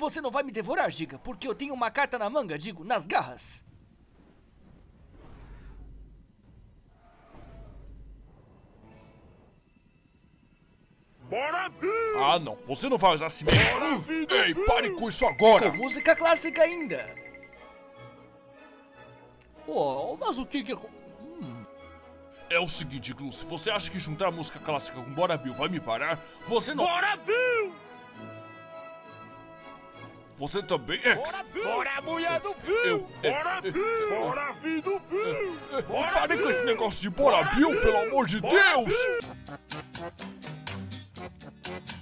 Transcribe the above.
Você não vai me devorar, Giga, porque eu tenho uma carta na manga, digo, nas garras. Bora, Bill! Ah, não. Você não vai usar assim mesmo. Ei, pare com isso agora. Com música clássica ainda. Oh, mas o que que... É o seguinte, Glu, se você acha que juntar música clássica com Bora Bill vai me parar, você não... Bora, Bill! Você também, X. Bora, Bill! Bora, mulher do Bill! Bora, Bill! Bora, filho do Bill! Pare com esse negócio de Bora Bill, pelo amor de Deus!